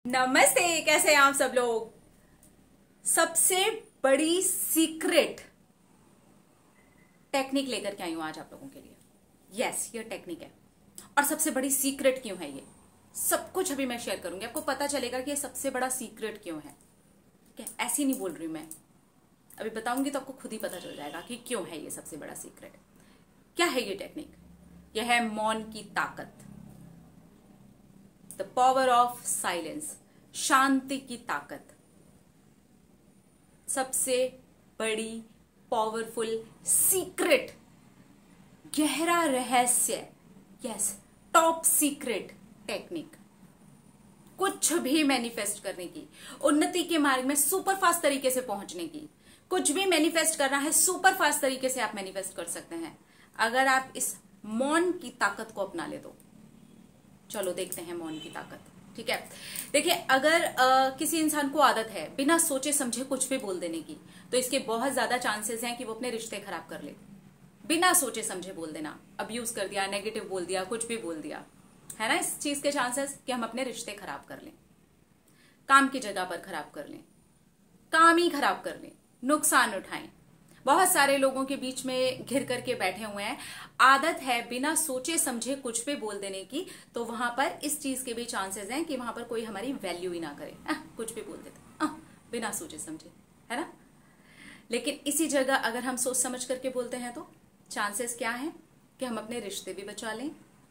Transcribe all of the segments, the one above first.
नमस्ते, कैसे हैं आप सब लोग। सबसे बड़ी सीक्रेट टेक्निक लेकर के आई हूं आज आप लोगों के लिए। यस, ये टेक्निक है। और सबसे बड़ी सीक्रेट क्यों है, ये सब कुछ अभी मैं शेयर करूंगी। आपको पता चलेगा कि ये सबसे बड़ा सीक्रेट क्यों है। क्या ऐसी नहीं बोल रही मैं, अभी बताऊंगी तो आपको खुद ही पता चल जाएगा कि क्यों है ये सबसे बड़ा सीक्रेट। क्या है ये टेक्निक? यह है मौन की ताकत, द पावर ऑफ साइलेंस, शांति की ताकत। सबसे बड़ी पावरफुल सीक्रेट, गहरा रहस्य, यस, टॉप सीक्रेट टेक्निक। कुछ भी मैनिफेस्ट करने की, उन्नति के मार्ग में सुपर फास्ट तरीके से पहुंचने की, कुछ भी मैनिफेस्ट करना है सुपर फास्ट तरीके से आप मैनिफेस्ट कर सकते हैं अगर आप इस मौन की ताकत को अपना ले तो। चलो देखते हैं मौन की ताकत। ठीक है, देखिए, अगर किसी इंसान को आदत है बिना सोचे समझे कुछ भी बोल देने की, तो इसके बहुत ज्यादा चांसेस हैं कि वो अपने रिश्ते खराब कर ले। बिना सोचे समझे बोल देना, अब्यूज कर दिया, नेगेटिव बोल दिया, कुछ भी बोल दिया, है ना। इस चीज के चांसेस कि हम अपने रिश्ते खराब कर लें, काम की जगह पर खराब कर लें, काम ही खराब कर लें, नुकसान उठाएं। बहुत सारे लोगों के बीच में घिर करके बैठे हुए हैं, आदत है बिना सोचे समझे कुछ भी बोल देने की, तो वहां पर इस चीज के भी चांसेस हैं कि वहां पर कोई हमारी वैल्यू ही ना करे। कुछ भी बोल देते बिना सोचे समझे, है ना। लेकिन इसी जगह अगर हम सोच समझ करके बोलते हैं तो चांसेस क्या है कि हम अपने रिश्ते भी बचा लें,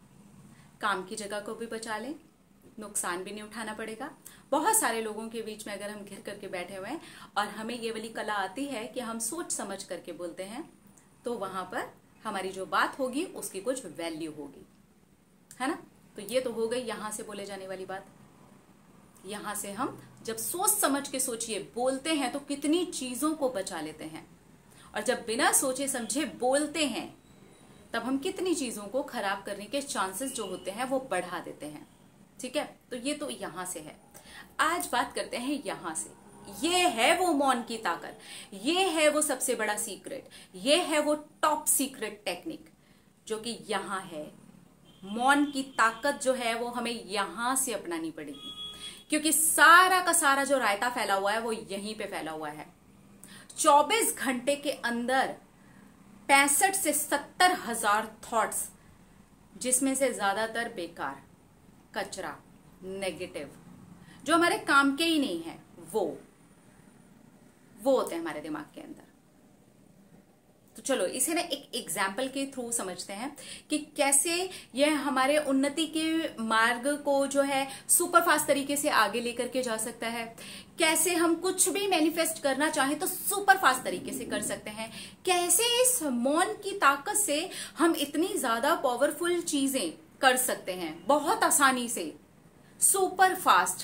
काम की जगह को भी बचा लें, नुकसान भी नहीं उठाना पड़ेगा। बहुत सारे लोगों के बीच में अगर हम घिर करके बैठे हुए हैं और हमें ये वाली कला आती है कि हम सोच समझ करके बोलते हैं, तो वहां पर हमारी जो बात होगी उसकी कुछ वैल्यू होगी, है ना। तो ये तो हो गई यहां से बोले जाने वाली बात। यहां से हम जब सोच समझ के सोचिए बोलते हैं तो कितनी चीजों को बचा लेते हैं, और जब बिना सोचे समझे बोलते हैं तब हम कितनी चीजों को खराब करने के चांसेस जो होते हैं वो बढ़ा देते हैं। ठीक है, तो ये तो यहां से है। आज बात करते हैं यहां से। ये है वो मौन की ताकत, ये है वो सबसे बड़ा सीक्रेट, ये है वो टॉप सीक्रेट टेक्निक जो कि यहां है। मौन की ताकत जो है वो हमें यहां से अपनानी पड़ेगी, क्योंकि सारा का सारा जो रायता फैला हुआ है वो यहीं पे फैला हुआ है। 24 घंटे के अंदर 65 से 70 हजार थॉट्स, जिसमें से ज्यादातर बेकार, कचरा, नेगेटिव, जो हमारे काम के ही नहीं है, वो होते हैं हमारे दिमाग के अंदर। तो चलो इसे ना एक एग्जाम्पल के थ्रू समझते हैं कि कैसे यह हमारे उन्नति के मार्ग को जो है सुपर फास्ट तरीके से आगे लेकर के जा सकता है। कैसे हम कुछ भी मैनिफेस्ट करना चाहें तो सुपर फास्ट तरीके से कर सकते हैं। कैसे इस मौन की ताकत से हम इतनी ज्यादा पावरफुल चीजें कर सकते हैं बहुत आसानी से, सुपर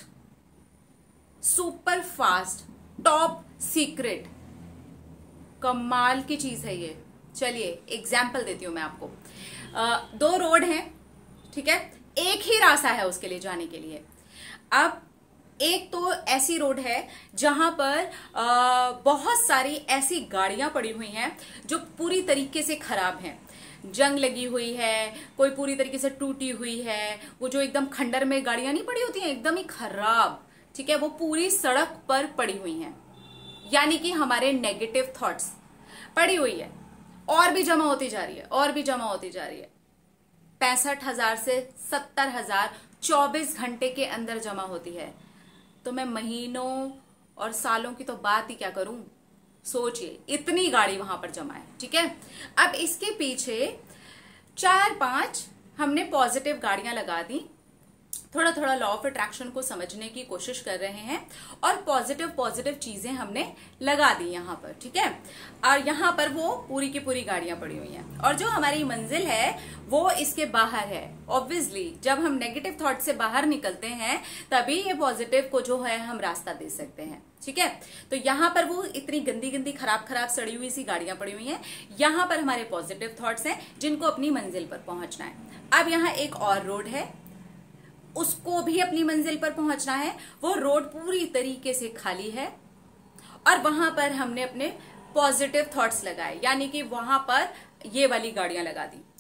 फास्ट टॉप सीक्रेट। कमाल की चीज है ये। चलिए एग्जाम्पल देती हूं मैं आपको। 2 रोड हैं, ठीक है, एक ही रास्ता है उसके लिए जाने के लिए। अब एक तो ऐसी रोड है जहां पर बहुत सारी ऐसी गाड़ियां पड़ी हुई हैं जो पूरी तरीके से खराब हैं, जंग लगी हुई है, कोई पूरी तरीके से टूटी हुई है, वो जो एकदम खंडर में गाड़ियां नहीं पड़ी होती हैं, एकदम ही खराब, ठीक है, वो पूरी सड़क पर पड़ी हुई हैं। यानी कि हमारे नेगेटिव थॉट्स पड़ी हुई है, और भी जमा होती जा रही है, और भी जमा होती जा रही है। 65,000 से 70,000 24 घंटे के अंदर जमा होती है। तो मैं महीनों और सालों की तो बात ही क्या करूं, सोचिए इतनी गाड़ी वहां पर जमा है। ठीक है, अब इसके पीछे 4-5 हमने पॉजिटिव गाड़ियां लगा दी, थोड़ा थोड़ा लॉ ऑफ अट्रैक्शन को समझने की कोशिश कर रहे हैं, और पॉजिटिव चीजें हमने लगा दी यहाँ पर। ठीक है, और यहाँ पर वो पूरी की पूरी गाड़ियां पड़ी हुई हैं, और जो हमारी मंजिल है वो इसके बाहर है। ऑब्वियसली जब हम नेगेटिव थॉट से बाहर निकलते हैं तभी ये पॉजिटिव को जो है हम रास्ता दे सकते हैं। ठीक है, तो यहाँ पर वो इतनी गंदी खराब सड़ी हुई सी गाड़ियां पड़ी हुई हैं, यहाँ पर हमारे पॉजिटिव थॉट्स हैं जिनको अपनी मंजिल पर पहुंचना है। अब यहाँ एक और रोड है, उसको भी अपनी मंजिल पर पहुंचना है। वो रोड पूरी तरीके से खाली है, और वहां पर हमने अपने पॉजिटिव थॉट्स लगाए, यानी कि वहां पर ये वाली गाड़ियां लगा दी।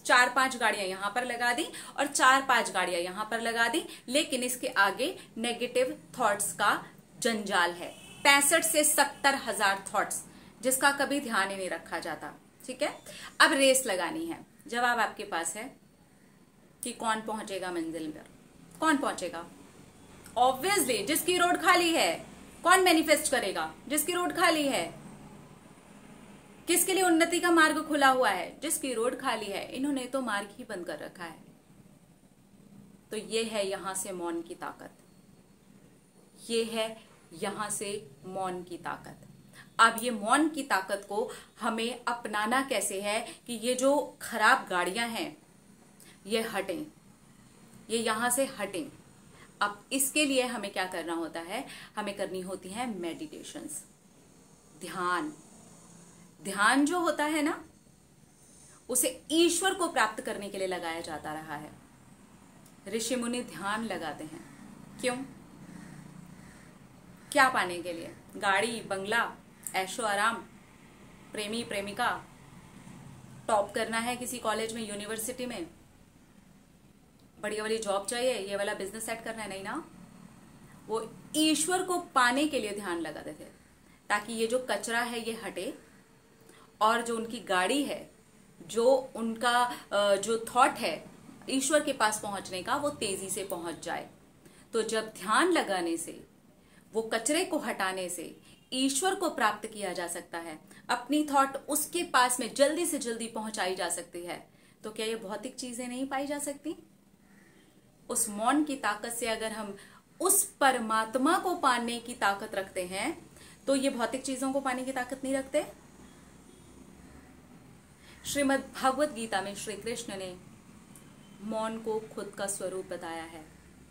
4-5 गाड़ियां यहां पर लगा दी और 4-5 गाड़ियां यहां पर लगा दी, लेकिन इसके आगे नेगेटिव थॉट्स का जंजाल है। 65 से 70 हजार थॉट्स, जिसका कभी ध्यान ही नहीं रखा जाता। ठीक है, अब रेस लगानी है। जवाब आपके पास है कि कौन पहुंचेगा मंजिल पर। कौन पहुंचेगा? ऑब्वियसली जिसकी रोड खाली है। कौन मैनिफेस्ट करेगा? जिसकी रोड खाली है। किसके लिए उन्नति का मार्ग खुला हुआ है? जिसकी रोड खाली है। इन्होंने तो मार्ग ही बंद कर रखा है। तो ये है यहां से मौन की ताकत। ये है यहां से मौन की ताकत। अब ये मौन की ताकत को हमें अपनाना कैसे है कि ये जो खराब गाड़ियां हैं ये हटें, ये यहां से हटें। अब इसके लिए हमें क्या करना होता है? हमें करनी होती है मेडिटेशंस, ध्यान। ध्यान जो होता है ना, उसे ईश्वर को प्राप्त करने के लिए लगाया जाता रहा है। ऋषि मुनि ध्यान लगाते हैं। क्यों? क्या पाने के लिए? गाड़ी, बंगला, ऐशो आराम, प्रेमी प्रेमिका, टॉप करना है किसी कॉलेज में, यूनिवर्सिटी में, बढ़िया वाली जॉब चाहिए, ये वाला बिजनेस सेट करना है? नहीं ना, वो ईश्वर को पाने के लिए ध्यान लगाते थे, ताकि ये जो कचरा है ये हटे और जो उनकी गाड़ी है, जो उनका जो थॉट है ईश्वर के पास पहुंचने का, वो तेजी से पहुंच जाए। तो जब ध्यान लगाने से, वो कचरे को हटाने से ईश्वर को प्राप्त किया जा सकता है, अपनी थॉट उसके पास में जल्दी से जल्दी पहुंचाई जा सकती है, तो क्या ये भौतिक चीजें नहीं पाई जा सकती? उस मौन की ताकत से अगर हम उस परमात्मा को पाने की ताकत रखते हैं, तो ये भौतिक चीजों को पाने की ताकत नहीं रखते। श्रीमद् भागवत गीता में श्री कृष्ण ने मौन को खुद का स्वरूप बताया है।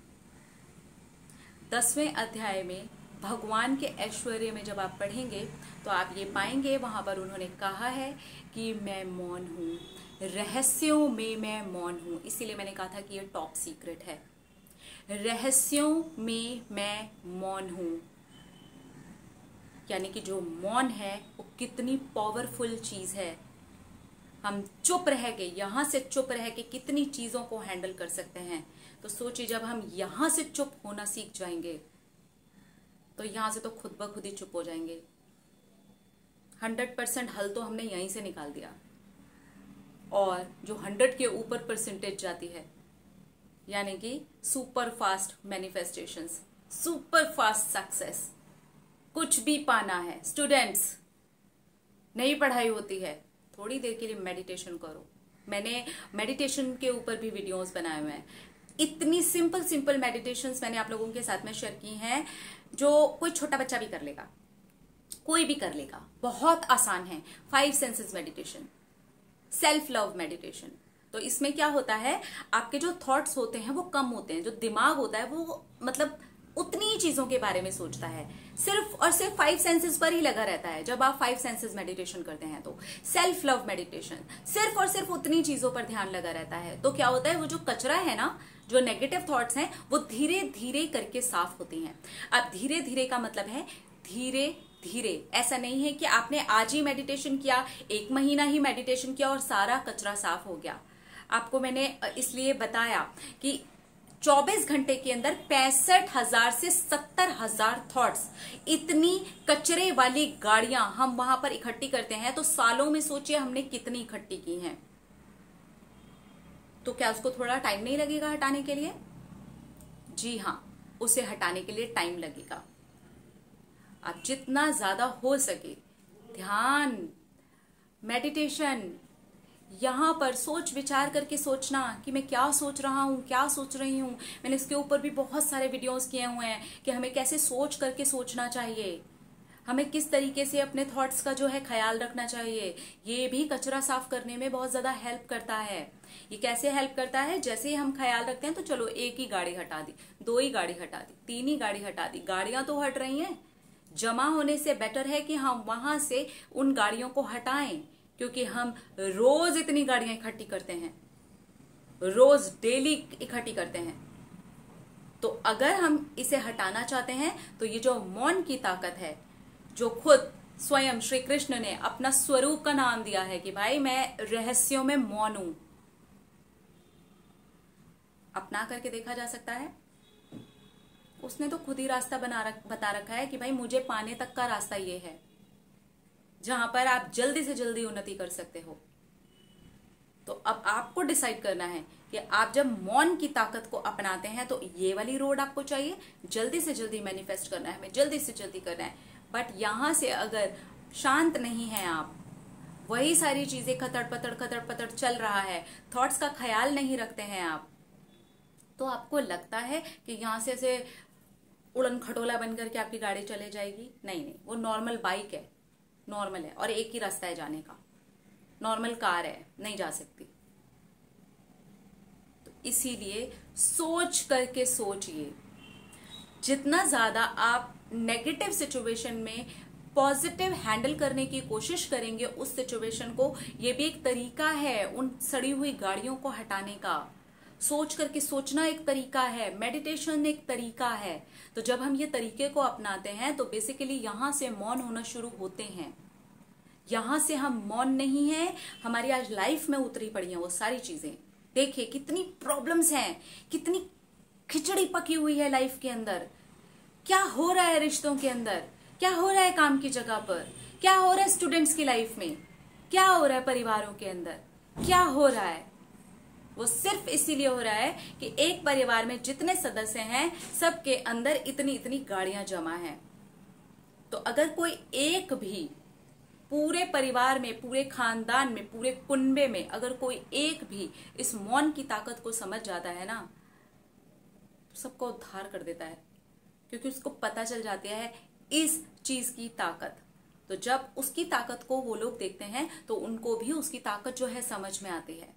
10वें अध्याय में भगवान के ऐश्वर्य में जब आप पढ़ेंगे तो आप ये पाएंगे, वहां पर उन्होंने कहा है कि मैं मौन हूं, रहस्यों में मैं मौन हूं। इसीलिए मैंने कहा था कि ये टॉप सीक्रेट है। रहस्यों में मैं मौन हूं, यानी कि जो मौन है वो कितनी पावरफुल चीज है। हम चुप रह के, यहां से चुप रह के कितनी चीजों को हैंडल कर सकते हैं। तो सोचिए, जब हम यहां से चुप होना सीख जाएंगे तो यहां से तो खुद ब खुद ही चुप हो जाएंगे। 100% हल तो हमने यहीं से निकाल दिया। और जो 100 के ऊपर परसेंटेज जाती है, यानी कि super fast manifestations, super fast success, कुछ भी पाना है। स्टूडेंट्स, नई पढ़ाई होती है, थोड़ी देर के लिए मेडिटेशन करो। मैंने मेडिटेशन के ऊपर भी वीडियोस बनाए हुए हैं। इतनी सिंपल मेडिटेशंस मैंने आप लोगों के साथ में शेयर की हैं, जो कोई छोटा बच्चा भी कर लेगा, कोई भी कर लेगा। बहुत आसान है। 5 senses meditation, self love meditation. तो इसमें क्या होता है, आपके जो थॉट्स होते हैं वो कम होते हैं। जो दिमाग होता है वो मतलब उतनी ही चीजों के बारे में सोचता है, सिर्फ और सिर्फ 5 सेंसेस पर ही लगा रहता है। जब आप 5 सेंसेस मेडिटेशन करते हैं तो सेल्फ लव मेडिटेशन, सिर्फ और सिर्फ उतनी चीजों पर ध्यान लगा रहता है। तो क्या होता है, वो जो कचरा है ना, जो नेगेटिव थॉट्स हैं, वो धीरे धीरे करके साफ होती हैं। अब धीरे धीरे का मतलब है धीरे धीरे। ऐसा नहीं है कि आपने आज ही मेडिटेशन किया, 1 महीना ही मेडिटेशन किया और सारा कचरा साफ हो गया। आपको मैंने इसलिए बताया कि 24 घंटे के अंदर 65,000 से 70,000 थॉट्स, इतनी कचरे वाली गाड़ियां हम वहां पर इकट्ठी करते हैं। तो सालों में सोचिए हमने कितनी इकट्ठी की हैं। तो क्या उसको थोड़ा टाइम नहीं लगेगा हटाने के लिए? जी हां, उसे हटाने के लिए टाइम लगेगा। आप जितना ज्यादा हो सके ध्यान, मेडिटेशन, यहां पर सोच विचार करके सोचना कि मैं क्या सोच रहा हूं, क्या सोच रही हूं। मैंने इसके ऊपर भी बहुत सारे वीडियोस किए हुए हैं कि हमें कैसे सोच करके सोचना चाहिए, हमें किस तरीके से अपने थॉट्स का जो है ख्याल रखना चाहिए। ये भी कचरा साफ करने में बहुत ज्यादा हेल्प करता है। ये कैसे हेल्प करता है? जैसे ही हम ख्याल रखते हैं तो चलो 1 ही गाड़ी हटा दी, 2 ही गाड़ी हटा दी, 3 ही गाड़ी हटा दी, गाड़ियां तो हट रही हैं। जमा होने से बेटर है कि हम वहां से उन गाड़ियों को हटाएं, क्योंकि हम रोज इतनी गाड़ियां इकट्ठी करते हैं, रोज डेली इकट्ठी करते हैं। तो अगर हम इसे हटाना चाहते हैं तो ये जो मौन की ताकत है, जो खुद स्वयं श्री कृष्ण ने अपना स्वरूप का नाम दिया है कि भाई मैं रहस्यों में मौन हूं, अपना करके देखा जा सकता है। उसने तो खुद ही रास्ता बता रखा है कि भाई मुझे पाने तक का रास्ता ये है, जहां पर आप जल्दी से जल्दी उन्नति कर सकते हो। तो अब आपको डिसाइड करना है कि आप जब मौन की ताकत को अपनाते हैं तो ये वाली रोड आपको चाहिए, जल्दी से जल्दी मैनिफेस्ट करना है, हमें जल्दी से जल्दी करना है। बट यहां से अगर शांत नहीं है आप, वही सारी चीजें खतड़ पतड़ चल रहा है, थॉट्स का ख्याल नहीं रखते हैं आप, तो आपको लगता है कि यहां से ऐसे उड़न खटोला बन करके आपकी गाड़ी चले जाएगी। नहीं नहीं, वो नॉर्मल बाइक है, नॉर्मल है और एक ही रास्ता है जाने का, नॉर्मल कार है, नहीं जा सकती। तो इसीलिए सोच करके सोचिए। जितना ज्यादा आप नेगेटिव सिचुएशन में पॉजिटिव हैंडल करने की कोशिश करेंगे उस सिचुएशन को, ये भी एक तरीका है उन सड़ी हुई गाड़ियों को हटाने का। सोच करके सोचना एक तरीका है, मेडिटेशन एक तरीका है। तो जब हम ये तरीके को अपनाते हैं तो बेसिकली यहां से मौन होना शुरू होते हैं। यहां से हम मौन नहीं है, हमारी आज लाइफ में उतरी पड़ी हैं वो सारी चीजें। देखिए कितनी प्रॉब्लम्स हैं, कितनी खिचड़ी पकी हुई है लाइफ के अंदर। क्या हो रहा है रिश्तों के अंदर, क्या हो रहा है काम की जगह पर, क्या हो रहा है स्टूडेंट्स की लाइफ में, क्या हो रहा है परिवारों के अंदर, क्या हो रहा है। वो सिर्फ इसीलिए हो रहा है कि एक परिवार में जितने सदस्य हैं सबके अंदर इतनी इतनी गाड़ियां जमा हैं। तो अगर कोई एक भी पूरे परिवार में, पूरे खानदान में, पूरे कुनबे में अगर कोई एक भी इस मौन की ताकत को समझ जाता है ना, तो सबको उद्धार कर देता है, क्योंकि उसको पता चल जाती है इस चीज की ताकत। तो जब उसकी ताकत को वो लोग देखते हैं तो उनको भी उसकी ताकत जो है समझ में आती है।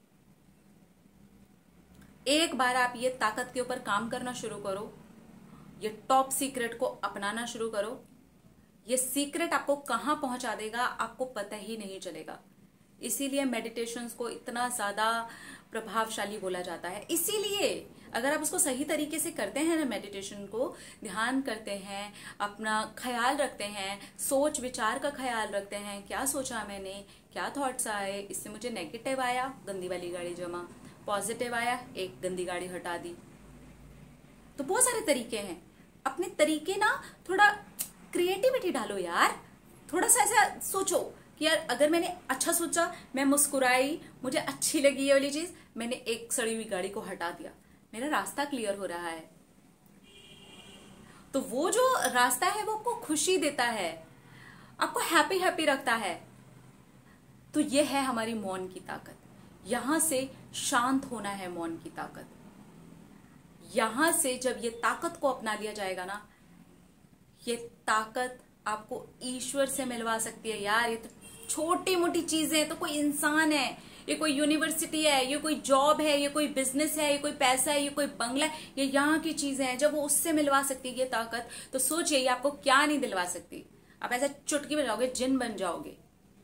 एक बार आप ये ताकत के ऊपर काम करना शुरू करो, ये टॉप सीक्रेट को अपनाना शुरू करो, ये सीक्रेट आपको कहां पहुंचा देगा आपको पता ही नहीं चलेगा। इसीलिए मेडिटेशंस को इतना ज्यादा प्रभावशाली बोला जाता है। इसीलिए अगर आप उसको सही तरीके से करते हैं ना, मेडिटेशन को ध्यान करते हैं, अपना ख्याल रखते हैं, सोच विचार का ख्याल रखते हैं, क्या सोचा मैंने, क्या थॉट्स आए, इससे मुझे नेगेटिव आया, गंदी वाली गाड़ी जमा, पॉजिटिव आया, एक गंदी गाड़ी हटा दी। तो बहुत सारे तरीके हैं। अपने तरीके ना थोड़ा क्रिएटिविटी डालो यार, थोड़ा सा ऐसा सोचो कि यार अगर मैंने अच्छा सोचा, मैं मुस्कुराई, मुझे अच्छी लगी ये वाली चीज, मैंने एक सड़ी हुई गाड़ी को हटा दिया, मेरा रास्ता क्लियर हो रहा है। तो वो जो रास्ता है वो आपको खुशी देता है, आपको हैप्पी हैप्पी रखता है। तो ये है हमारी मौन की ताकत। यहां से शांत होना है मौन की ताकत। यहां से जब ये ताकत को अपना लिया जाएगा ना, ये ताकत आपको ईश्वर से मिलवा सकती है यार। ये तो छोटी मोटी चीजें हैं, तो कोई इंसान है, ये कोई यूनिवर्सिटी है, ये कोई जॉब है, ये कोई बिजनेस है, ये कोई पैसा है, ये कोई बंगला है, ये यहाँ की चीजें हैं। जब वो उससे मिलवा सकती है ये ताकत, तो सोचिए ये आपको क्या नहीं दिलवा सकती। आप ऐसा चुटकी बजाओगे, जिन बन जाओगे,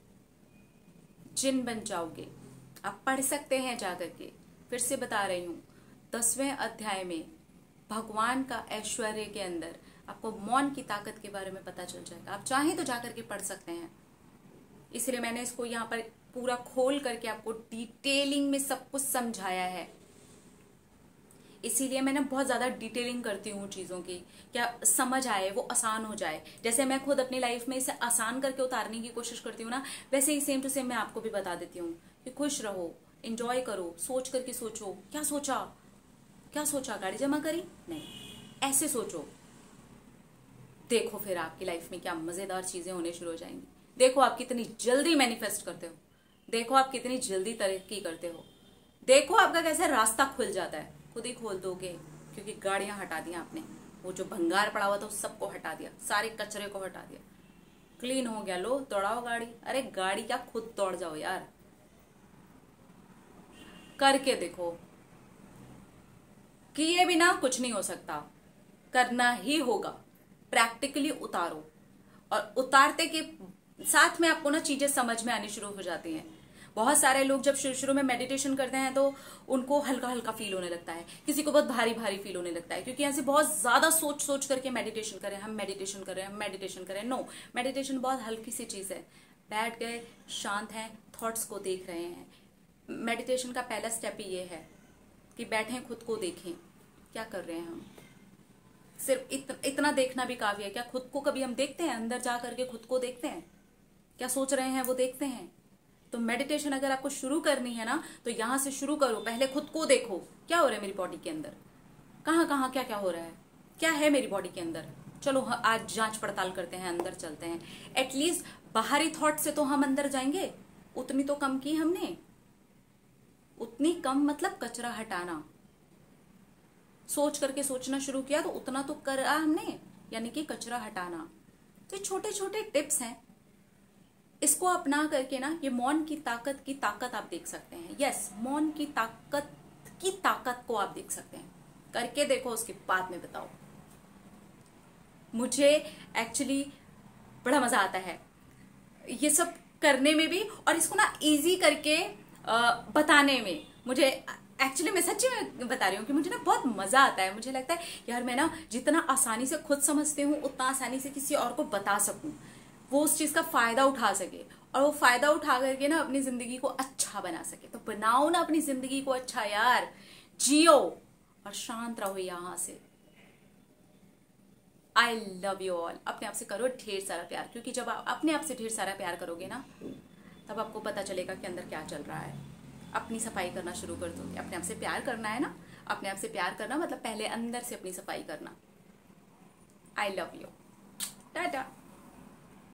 जिन बन जाओगे। आप पढ़ सकते हैं जाकर के, फिर से बता रही हूं, 10वें अध्याय में भगवान का ऐश्वर्य के अंदर आपको मौन की ताकत के बारे में पता चल जाएगा। आप चाहें तो जाकर के पढ़ सकते हैं। इसलिए मैंने इसको यहाँ पर पूरा खोल करके आपको डिटेलिंग में सब कुछ समझाया है। इसीलिए मैंने बहुत ज्यादा डिटेलिंग करती हूँ चीजों की, क्या समझ आए, वो आसान हो जाए। जैसे मैं खुद अपनी लाइफ में इसे आसान करके उतारने की कोशिश करती हूँ ना, वैसे ही सेम टू सेम मैं आपको भी बता देती हूँ कि खुश रहो, एंजॉय करो, सोच करके सोचो। क्या सोचा, क्या सोचा, गाड़ी जमा करी? नहीं, ऐसे सोचो। देखो फिर आपकी लाइफ में क्या मजेदार चीजें होने शुरू हो जाएंगी। देखो आप कितनी जल्दी मैनिफेस्ट करते हो, देखो आप कितनी जल्दी तरक्की करते हो, देखो आपका कैसे रास्ता खुल जाता है। खुद ही खोल दोगे, क्योंकि गाड़ियां हटा दी आपने, वो जो भंगार पड़ा हुआ था उस सबको हटा दिया, सारे कचरे को हटा दिया, क्लीन हो गया। लो दौड़ाओ गाड़ी। अरे गाड़ी क्या, खुद दौड़ जाओ यार, करके देखो। किए बिना कुछ नहीं हो सकता, करना ही होगा। प्रैक्टिकली उतारो, और उतारते के साथ में आपको ना चीजें समझ में आनी शुरू हो जाती हैं। बहुत सारे लोग जब शुरू शुरू में मेडिटेशन करते हैं तो उनको हल्का हल्का फील होने लगता है, किसी को बहुत भारी भारी फील होने लगता है, क्योंकि ऐसे बहुत ज्यादा सोच सोच करके मेडिटेशन करें, हम मेडिटेशन करें, हम मेडिटेशन करें। नो, मेडिटेशन बहुत हल्की सी चीज है। बैठ गए, शांत हैं, थॉट्स को देख रहे हैं। मेडिटेशन का पहला स्टेप ही ये है कि बैठें खुद को देखें, क्या कर रहे हैं हम? सिर्फ इतना देखना भी काफी है क्या? खुद को कभी हम देखते हैं? अंदर जा करके खुद को देखते हैं? क्या सोच रहे हैं वो देखते हैं? तो मेडिटेशन अगर आपको शुरू करनी है ना, तो यहां से शुरू करो। पहले खुद को देखो, क्या हो रहा है मेरी बॉडी के अंदर, कहाँ कहाँ क्या क्या हो रहा है, क्या है मेरी बॉडी के अंदर। चलो आज जांच पड़ताल करते हैं, अंदर चलते हैं। एटलीस्ट बाहरी थॉट से तो हम अंदर जाएंगे। उतनी तो कम की हमने, उतनी कम मतलब कचरा हटाना। सोच करके सोचना शुरू किया तो उतना तो करा हमने, यानी कि कचरा हटाना। तो छोटे छोटे टिप्स हैं, इसको अपना करके ना ये मौन की ताकत आप देख सकते हैं। यस, मौन की ताकत को आप देख सकते हैं। करके देखो, उसके बाद में बताओ। मुझे एक्चुअली बड़ा मजा आता है ये सब करने में भी, और इसको ना इजी करके बताने में। मुझे एक्चुअली, मैं सच्ची में बता रही हूँ कि मुझे ना बहुत मजा आता है। मुझे लगता है यार मैं ना जितना आसानी से खुद समझती हूँ उतना आसानी से किसी और को बता सकूं, वो उस चीज का फायदा उठा सके, और वो फायदा उठा करके ना अपनी जिंदगी को अच्छा बना सके। तो बनाओ ना अपनी जिंदगी को अच्छा यार, जियो और शांत रहो यहां से। I love you all. अपने आप से करो ढेर सारा प्यार, क्योंकि जब आप अपने आप से ढेर सारा प्यार करोगे ना, तब आपको पता चलेगा कि अंदर क्या चल रहा है। अपनी सफाई करना शुरू कर दोगे। अपने आप से प्यार करना है ना, अपने आप से प्यार करना मतलब पहले अंदर से अपनी सफाई करना। I love you, Tata.